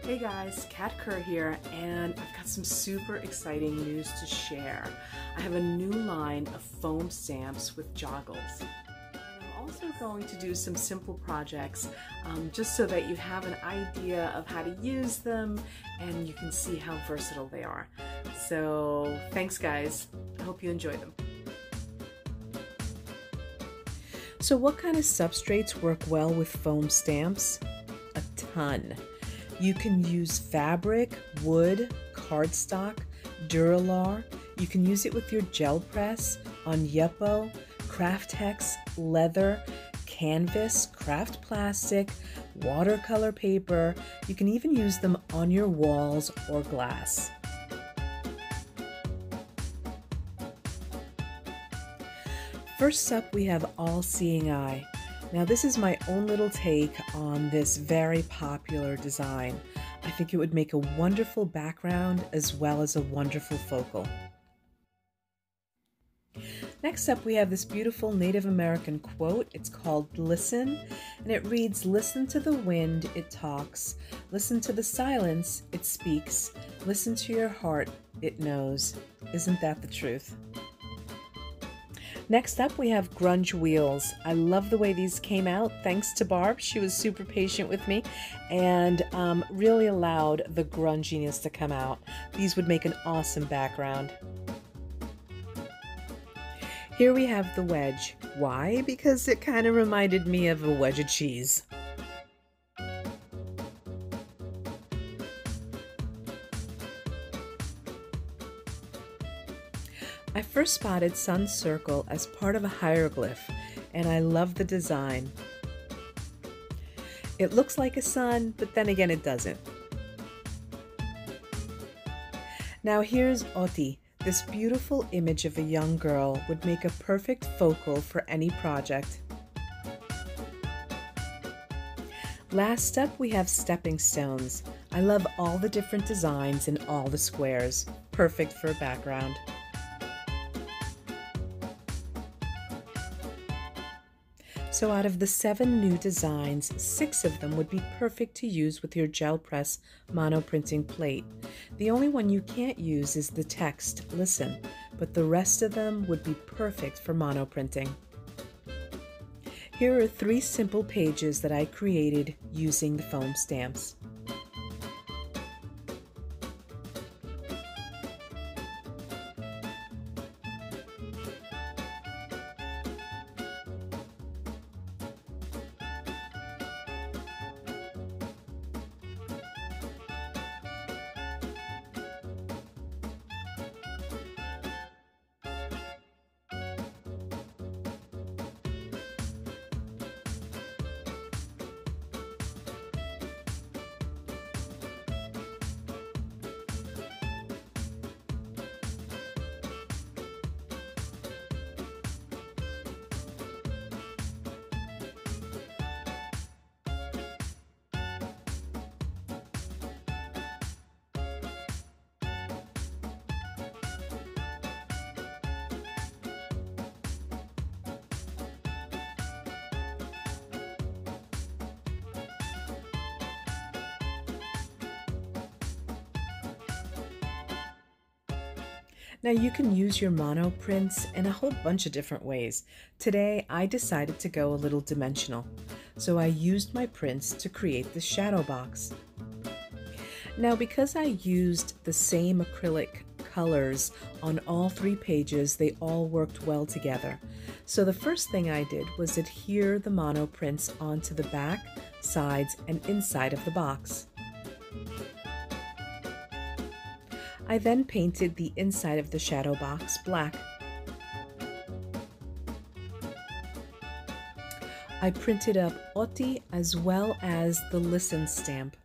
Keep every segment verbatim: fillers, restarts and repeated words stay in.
Hey guys, Kat Kerr here, and I've got some super exciting news to share. I have a new line of foam stamps with Joggles. I'm also going to do some simple projects um, just so that you have an idea of how to use them and you can see how versatile they are. So thanks guys, I hope you enjoy them. So what kind of substrates work well with foam stamps? A ton. You can use fabric, wood, cardstock, Duralar. You can use it with your gel press on Yupo, craft hex, leather, canvas, craft plastic, watercolor paper. You can even use them on your walls or glass. First up, we have All Seeing Eye. Now this is my own little take on this very popular design. I think it would make a wonderful background as well as a wonderful focal. Next up we have this beautiful Native American quote. It's called Listen, and it reads, "Listen to the wind, it talks. Listen to the silence, it speaks. Listen to your heart, it knows." Isn't that the truth? Next up, we have Grunge Wheels. I love the way these came out. Thanks to Barb. She was super patient with me and um, really allowed the grunginess to come out. These would make an awesome background. Here we have the wedge. Why? Because it kind of reminded me of a wedge of cheese. I first spotted Sun Circle as part of a hieroglyph, and I love the design. It looks like a sun, but then again it doesn't. Now here's Oti. This beautiful image of a young girl would make a perfect focal for any project. Last up we have stepping stones. I love all the different designs and all the squares. Perfect for a background. So out of the seven new designs, six of them would be perfect to use with your gel press mono printing plate. The only one you can't use is the text, Listen, but the rest of them would be perfect for mono printing. Here are three simple pages that I created using the foam stamps. Now you can use your mono prints in a whole bunch of different ways. Today I decided to go a little dimensional, so I used my prints to create the shadow box. Now because I used the same acrylic colors on all three pages, they all worked well together. So the first thing I did was adhere the mono prints onto the back, sides, and inside of the box. I then painted the inside of the shadow box black. I printed up Oti as well as the Listen stamp.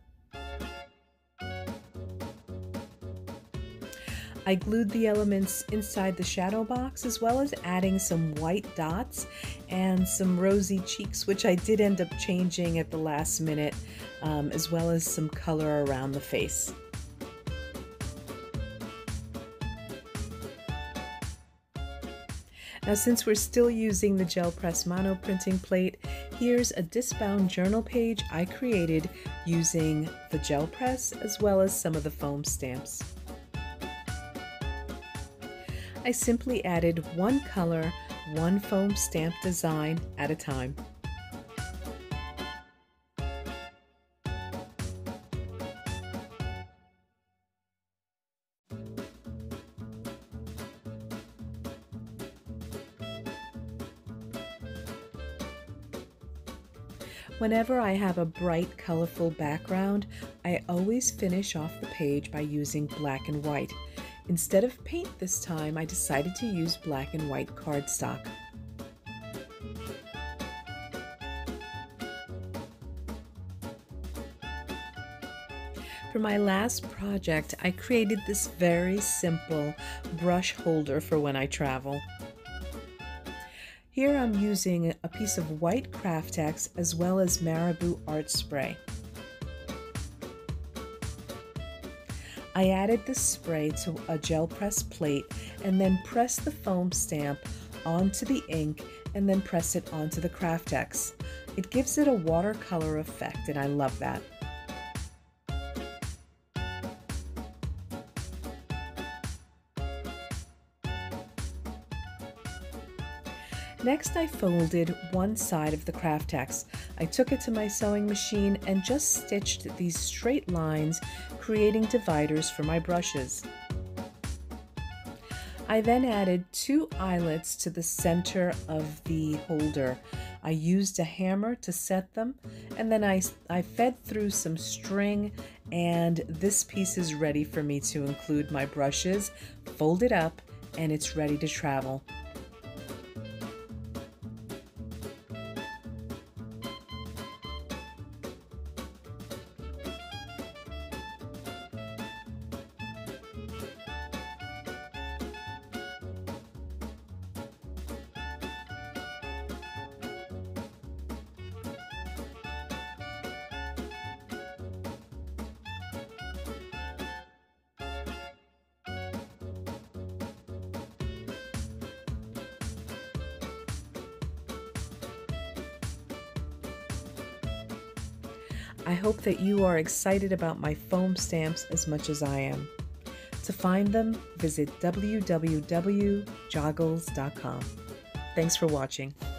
I glued the elements inside the shadow box as well as adding some white dots and some rosy cheeks, which I did end up changing at the last minute, um, as well as some color around the face. Now since we're still using the gel press mono printing plate, Here's a disc-bound journal page I created using the gel press as well as some of the foam stamps. I simply added one color, one foam stamp design at a time. Whenever I have a bright, colorful background, I always finish off the page by using black and white. Instead of paint this time, I decided to use black and white cardstock. For my last project, I created this very simple brush holder for when I travel. Here I'm using a piece of white Craftex as well as Marabou art spray. I added the spray to a gel press plate and then press the foam stamp onto the ink and then press it onto the Craftex. It gives it a watercolor effect and I love that. Next, I folded one side of the Craftex. I took it to my sewing machine and just stitched these straight lines, creating dividers for my brushes. I then added two eyelets to the center of the holder. I used a hammer to set them, and then I, I fed through some string, and this piece is ready for me to include my brushes, fold it up, and it's ready to travel. I hope that you are excited about my foam stamps as much as I am. To find them, visit w w w dot joggles dot com. Thanks for watching.